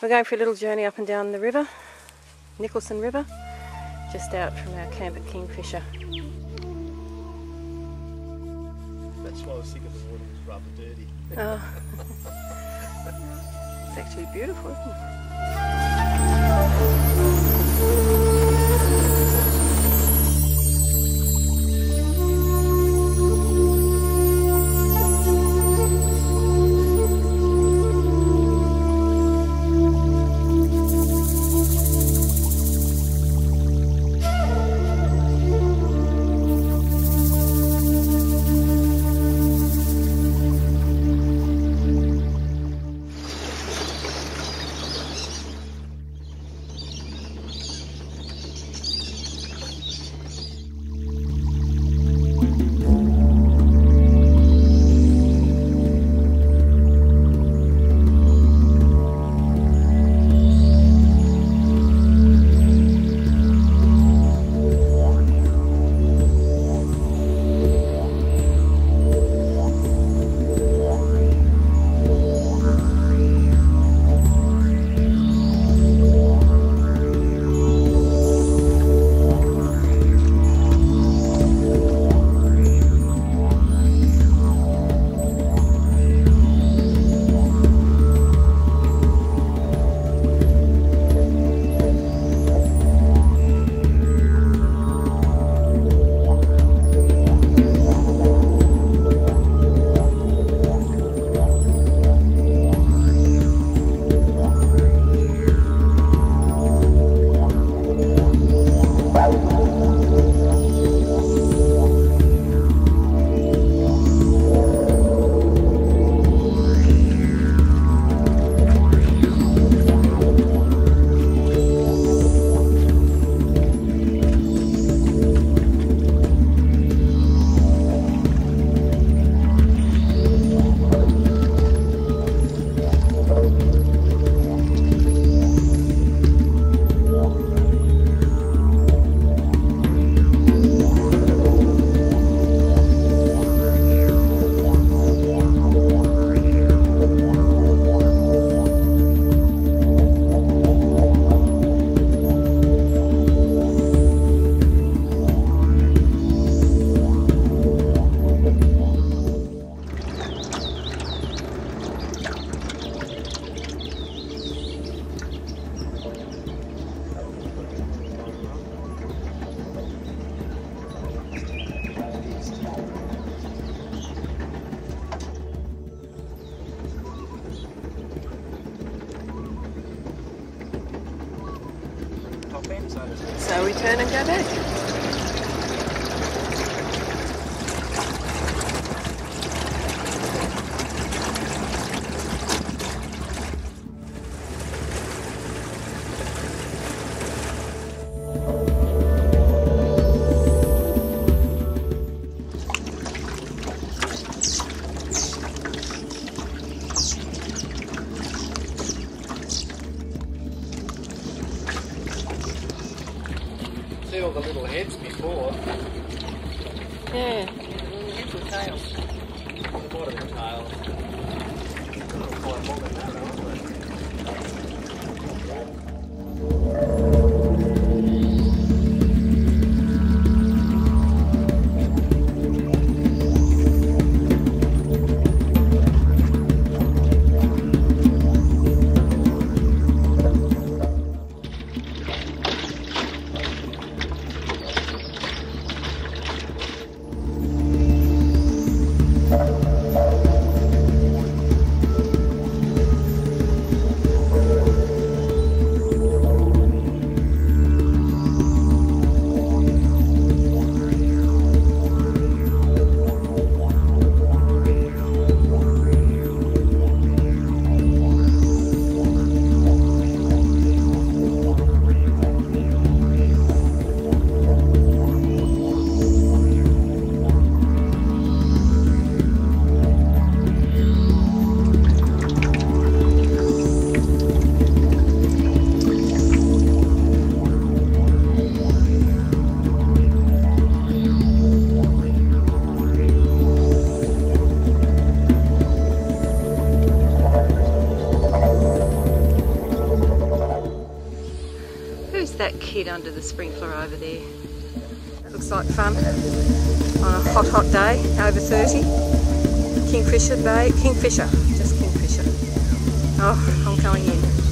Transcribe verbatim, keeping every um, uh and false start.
We're going for a little journey up and down the river, Nicholson River, just out from our camp at Kingfisher. That's why I was thinking the water was rather dirty. Oh. It's actually beautiful, isn't it? So we turn and go back. See all the little heads before. Yeah. Little heads with tails. The bottom of the tails. They're quite long than that, aren't they? Just that kid under the sprinkler over there. That looks like fun on a hot, hot day, over thirty. Kingfisher Bay, Kingfisher, just Kingfisher. Oh, I'm going in.